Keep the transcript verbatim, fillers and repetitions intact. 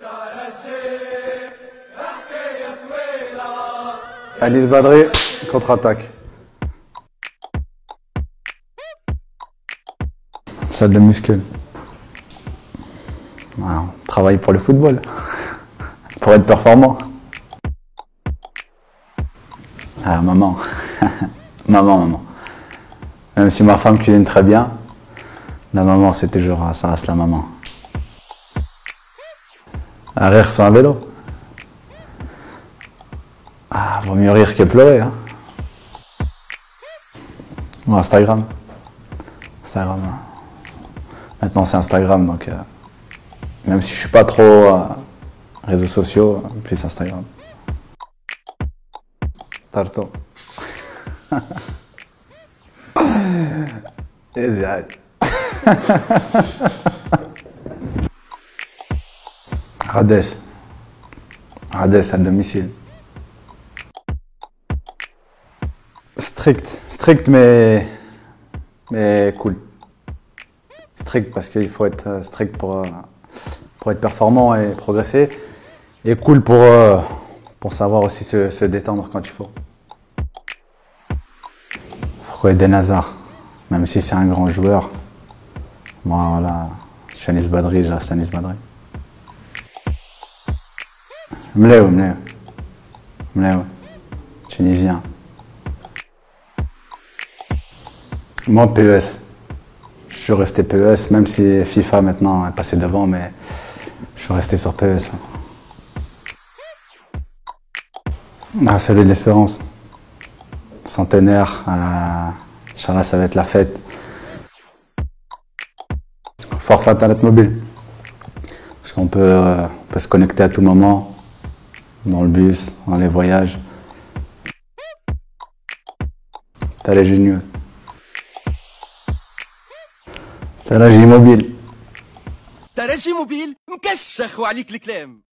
Anis Badri, contre-attaque. Salle de muscle. Ah, on travaille pour le football, pour être performant. Ah, maman. Maman, maman. Même si ma femme cuisine très bien, la maman, c'est toujours, ça reste la maman. À rire sur un vélo. Ah, vaut mieux rire que pleurer, hein. Ou Instagram. Instagram. Maintenant, c'est Instagram, donc euh, même si je suis pas trop euh, réseaux sociaux, plus Instagram. Tarto. ازعاج. Hadès. Hadès à domicile. Strict. Strict mais, mais cool. Strict parce qu'il faut être strict pour, pour être performant et progresser. Et cool pour, pour savoir aussi se, se détendre quand il faut. Pourquoi Eden Hazard? Même si c'est un grand joueur, moi voilà, je suis Anis Badri, je reste Anis Badri. Mléo, Mléo. Mléo. Tunisien. Moi, P E S. Je suis resté P E S, même si FIFA maintenant est passé devant, mais je suis resté sur P E S. Ah, celui de l'espérance. Centenaire. Euh, Inch'Allah, ça va être la fête. Fort Fatal mobile. Parce qu'on peut, euh, on peut se connecter à tout moment. Dans le bus, dans les voyages. T'as les géniaux. ترجي موبيل ترجي موبيل مكشخ وعليك الكلام.